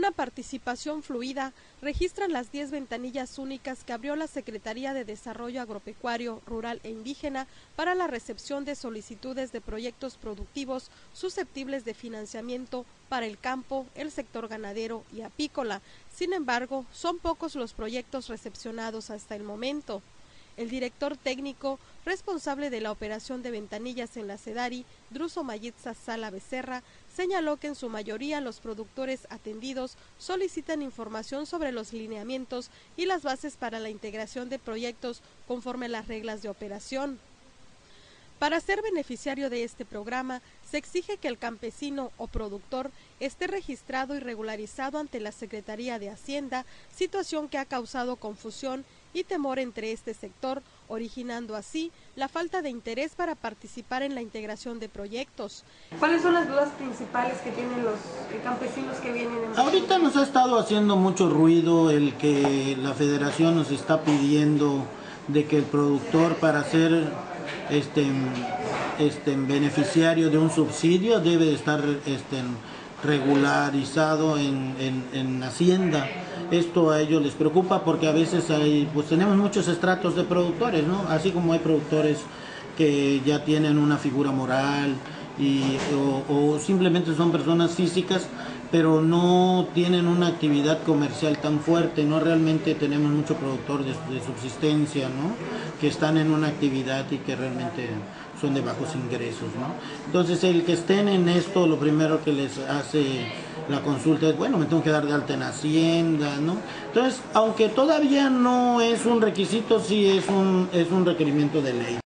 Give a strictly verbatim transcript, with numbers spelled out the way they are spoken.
una participación fluida, registran las diez ventanillas únicas que abrió la Secretaría de Desarrollo Agropecuario, Rural e Indígena para la recepción de solicitudes de proyectos productivos susceptibles de financiamiento para el campo, el sector ganadero y apícola. Sin embargo, son pocos los proyectos recepcionados hasta el momento. El director técnico responsable de la operación de ventanillas en la SEDARI, Druso Mayitza Sala Becerra, señaló que en su mayoría los productores atendidos solicitan información sobre los lineamientos y las bases para la integración de proyectos conforme a las reglas de operación. Para ser beneficiario de este programa, se exige que el campesino o productor esté registrado y regularizado ante la Secretaría de Hacienda, situación que ha causado confusión y temor entre este sector, originando así la falta de interés para participar en la integración de proyectos. ¿Cuáles son las dudas principales que tienen los campesinos que vienen en Ahorita nos ha estado haciendo mucho ruido el que la Federación nos está pidiendo de que el productor, para ser este, este beneficiario de un subsidio, debe de estar este, regularizado en, en, en Hacienda. Esto a ellos les preocupa porque a veces hay, pues tenemos muchos estratos de productores, ¿no? Así como hay productores que ya tienen una figura moral y, o, o simplemente son personas físicas, pero no tienen una actividad comercial tan fuerte, ¿no? Realmente tenemos mucho productor de, de subsistencia, ¿no? Que están en una actividad y que realmente son de bajos ingresos, ¿no? Entonces, el que estén en esto, lo primero que les hace la consulta es, bueno, me tengo que dar de alta en Hacienda, ¿no? Entonces, aunque todavía no es un requisito, sí es un, es un requerimiento de ley.